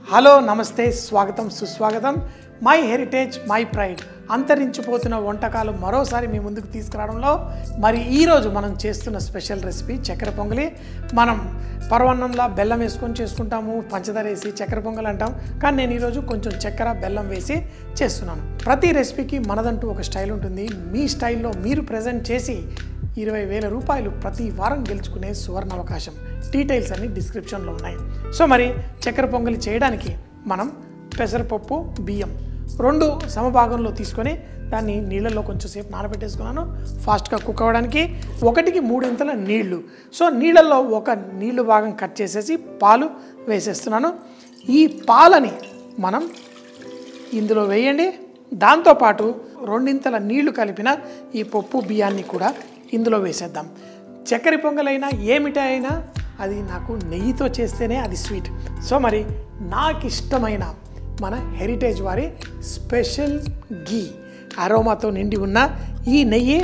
Hello నమస్తే స్వాగతం సుస్వాగతం మై హెరిటేజ్ మై ప్రైడ్ అంతరించిపోతున్న వంటకాలు మరోసారి మీ ముందుకు తీసుకురావడంలో మరి ఈరోజు మనం చేస్తున్న స్పెషల్ రెసిపీ చక్కెర పొంగలి. మనం పరవన్నంలా బెల్లం వేసుకొని చేసుకుంటాము, పంచదార వేసి చక్కెర పొంగల్ అంటాం. కానీ నేను ఈరోజు కొంచెం చక్కెర బెల్లం వేసి చేస్తున్నాను. ప్రతి రెసిపీకి మనదంటూ ఒక స్టైల్ ఉంటుంది. మీ స్టైల్లో మీరు ప్రజెంట్ చేసి 20,000 రూపాయలు ప్రతి వారం గెలుచుకునే సువర్ణ అవకాశం. డీటెయిల్స్ అన్ని డిస్క్రిప్షన్లో ఉన్నాయి. సో మరి చక్కెర పొంగలి చేయడానికి మనం పెసరపప్పు, బియ్యం రెండు సమభాగంలో తీసుకొని దాన్ని నీళ్ళల్లో కొంచెం సేపు నానబెట్టేసుకున్నాను. ఫాస్ట్గా కుక్ అవ్వడానికి 1కి 3 ఇంతల నీళ్లు. సో నీళ్ళల్లో ఒక నీళ్లు భాగం కట్ చేసేసి పాలు వేసేస్తున్నాను. ఈ పాలని మనం ఇందులో వేయండి. దాంతోపాటు 2 ఇంతల నీళ్లు కలిపిన ఈ పప్పు బియ్యాన్ని కూడా ఇందులో వేసేద్దాం. చక్కెర పొంగలైనా ఏ మిఠాయి అయినా అది నాకు నెయ్యితో చేస్తేనే అది స్వీట్. సో మరి నాకు ఇష్టమైన మన హెరిటేజ్ వారి స్పెషల్ గీ అరోమాతో నిండి ఉన్న ఈ నెయ్యి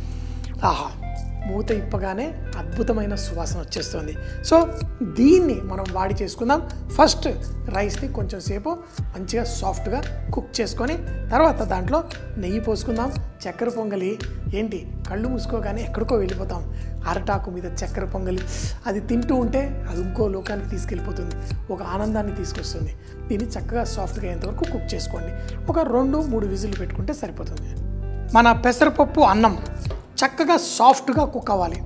ఆహా మూత ఇప్పగానే అద్భుతమైన సువాసన వచ్చేస్తుంది. సో దీన్ని మనం వాడి చేసుకుందాం. ఫస్ట్ రైస్ని కొంచెం సేపు మంచిగా సాఫ్ట్గా కుక్ చేసుకొని తర్వాత దాంట్లో నెయ్యి పోసుకుందాం. చక్కెర పొంగలి ఏంటి కళ్ళు మూసుకోగానే ఎక్కడికో వెళ్ళిపోతాం. అరటాకు మీద చక్కెర పొంగలి అది తింటూ ఉంటే అది ఇంకో లోకానికి తీసుకెళ్ళిపోతుంది, ఒక ఆనందాన్ని తీసుకొస్తుంది. దీన్ని చక్కగా సాఫ్ట్గా అయ్యేంతవరకు కుక్ చేసుకోండి. ఒక 2-3 విజిల్లు పెట్టుకుంటే సరిపోతుంది. మన పెసరపప్పు అన్నం చక్కగా సాఫ్ట్గా కుక్ అవ్వాలి.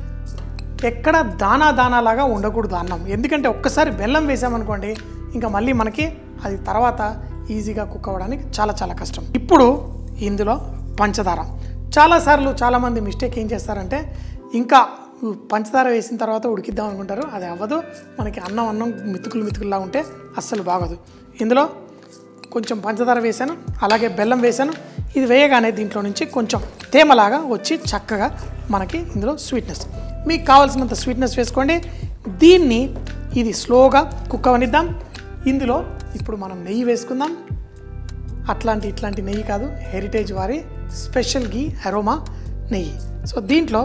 ఎక్కడ దానాలాగా ఉండకూడదు అన్నం. ఎందుకంటే ఒక్కసారి బెల్లం వేసామనుకోండి ఇంకా మళ్ళీ మనకి అది తర్వాత ఈజీగా కుక్ అవ్వడానికి చాలా కష్టం. ఇప్పుడు ఇందులో పంచదార. చాలాసార్లు చాలామంది మిస్టేక్ ఏం చేస్తారంటే ఇంకా పంచదార వేసిన తర్వాత ఉడికిద్దాం అనుకుంటారు. అది అవ్వదు. మనకి అన్నం మితుకుల్లా ఉంటే అస్సలు బాగోదు. ఇందులో కొంచెం పంచదార వేసాను, అలాగే బెల్లం వేసాను. ఇది వేయగానే దీంట్లో నుంచి కొంచెం తేమలాగా వచ్చి చక్కగా మనకి ఇందులో స్వీట్నెస్, మీకు కావాల్సినంత స్వీట్నెస్ వేసుకోండి. దీన్ని ఇది స్లోగా కుక్ అవనిద్దాం. ఇందులో ఇప్పుడు మనం నెయ్యి వేసుకుందాం. ఇట్లాంటి నెయ్యి కాదు, హెరిటేజ్ వారి స్పెషల్ గీ అరోమా నెయ్యి. సో దీంట్లో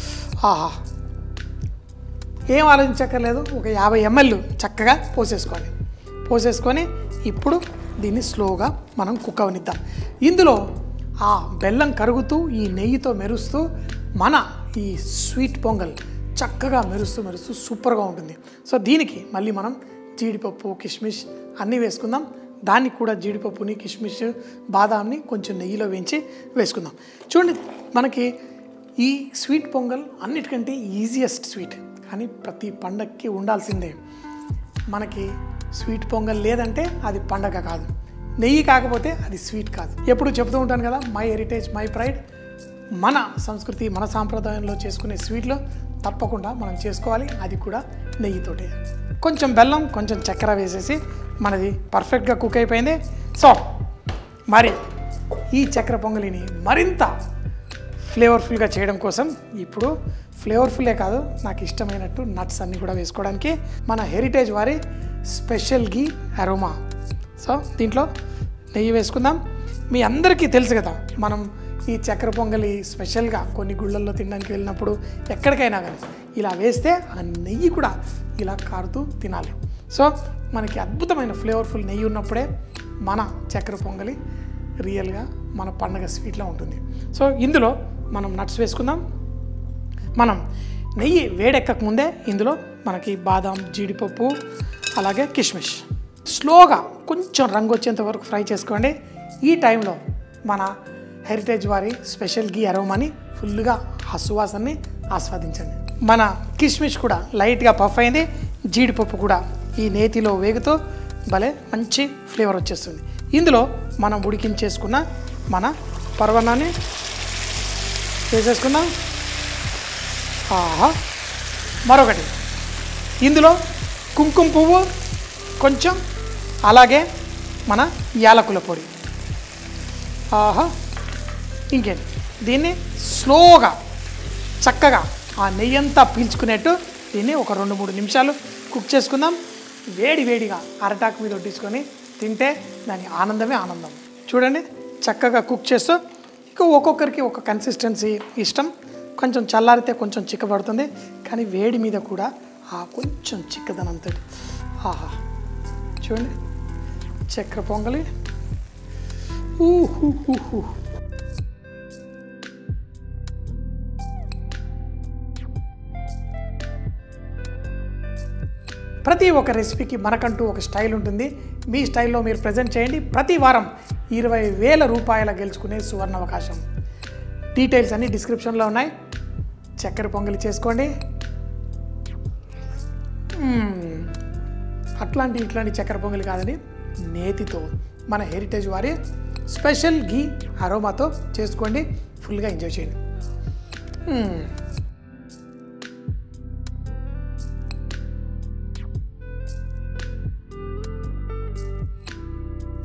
ఏం ఆలోచించక్కర్లేదు, ఒక 50 ml చక్కగా పోసేసుకొని ఇప్పుడు దీన్ని స్లోగా మనం కుక్ అవనిద్దాం. ఇందులో ఆ బెల్లం కరుగుతూ ఈ నెయ్యితో మెరుస్తూ మన ఈ స్వీట్ పొంగల్ చక్కగా మెరుస్తూ సూపర్గా ఉంటుంది. సో దీనికి మళ్ళీ మనం జీడిపప్పు, కిస్మిస్ అన్నీ వేసుకుందాం. దానికి కూడా జీడిపప్పుని, కిస్మిస్, బాదాంని కొంచెం నెయ్యిలో వేయించి వేసుకుందాం. చూడండి, మనకి ఈ స్వీట్ పొంగల్ అన్నిటికంటే ఈజియెస్ట్ స్వీట్, కానీ ప్రతి పండగకి ఉండాల్సిందే. మనకి స్వీట్ పొంగల్ లేదంటే అది పండగ కాదు, నెయ్యి కాకపోతే అది స్వీట్ కాదు. ఎప్పుడు చెప్తూ ఉంటాను కదా, మై హెరిటేజ్ మై ప్రైడ్. మన సంస్కృతి, మన సాంప్రదాయంలో చేసుకునే స్వీట్లో తప్పకుండా మనం చేసుకోవాలి, అది కూడా నెయ్యితోటే. కొంచెం బెల్లం, కొంచెం చక్కెర వేసేసి మనది పర్ఫెక్ట్గా కుక్ అయిపోయింది. సో మరి ఈ చక్కెర పొంగలిని మరింత ఫ్లేవర్ఫుల్గా చేయడం కోసం ఇప్పుడు ఫ్లేవర్ఫుల్లే కాదు, నాకు ఇష్టమైనట్టు నట్స్ అన్నీ కూడా వేసుకోవడానికి మన హెరిటేజ్ వారి స్పెషల్ గీ అరోమా. సో దీంట్లో నెయ్యి వేసుకుందాం. మీ అందరికీ తెలుసు కదా, మనం ఈ చక్కెర పొంగలి స్పెషల్గా కొన్ని గుళ్ళల్లో తినడానికి వెళ్ళినప్పుడు ఎక్కడికైనా కానీ ఇలా వేస్తే ఆ నెయ్యి కూడా ఇలా కారుతూ తినాలి. సో మనకి అద్భుతమైన ఫ్లేవర్ఫుల్ నెయ్యి ఉన్నప్పుడే మన చక్కెర పొంగలి రియల్గా మన పండగ స్వీట్లో ఉంటుంది. సో ఇందులో మనం నట్స్ వేసుకుందాం. మనం నెయ్యి వేడెక్కక ముందే ఇందులో మనకి బాదాం, జీడిపప్పు, అలాగే కిస్మిస్ స్లోగా కొంచెం రంగు వచ్చేంత వరకు ఫ్రై చేసుకోండి. ఈ టైంలో మన హెరిటేజ్ వారి స్పెషల్ గీ అరోమాని ఫుల్గా ఆ సువాసనని ఆస్వాదించండి. మన కిస్మిస్ కూడా లైట్గా పఫ్ అయింది. జీడిపప్పు కూడా ఈ నేతిలో వేగుతూ భలే మంచి ఫ్లేవర్ వచ్చేస్తుంది. ఇందులో మనం ఉడికించేసుకున్న మన పరవన్నాన్ని వేసేసుకుందాం. మరొకటి ఇందులో కుంకుమ పువ్వు కొంచెం, అలాగే మన యాలకుల పొడి. ఇంకేంటి, దీన్ని స్లోగా చక్కగా ఆ నెయ్యి అంతా పీల్చుకునేట్టు దీన్ని ఒక 2-3 నిమిషాలు కుక్ చేసుకుందాం. వేడిగా అరటాకు మీద వడ్డించుకొని తింటే దాని ఆనందమే ఆనందం. చూడండి, చక్కగా కుక్ చేస్తూ ఇక ఒక్కొక్కరికి ఒక కన్సిస్టెన్సీ ఇష్టం. కొంచెం చల్లారితే కొంచెం చిక్కబడుతుంది, కానీ వేడి మీద కూడా ఆ కొంచెం చిక్కదనంతో చూడండి చక్కెర పొంగలి. ఊహు. ప్రతి ఒక్క రెసిపీకి మనకంటూ ఒక స్టైల్ ఉంటుంది. మీ స్టైల్లో మీరు ప్రజెంట్ చేయండి. ప్రతి వారం 20,000 రూపాయల గెలుచుకునే సువర్ణ అవకాశం. డీటెయిల్స్ అన్నీ డిస్క్రిప్షన్లో ఉన్నాయి. చక్కెర పొంగలి చేసుకోండి. ఇట్లాంటి చక్కెర పొంగలి కాదని నేతితో మన హెరిటేజ్ వారి స్పెషల్ ఘీ అరోమాతో చేసుకోండి. ఫుల్గా ఎంజాయ్ చేయండి.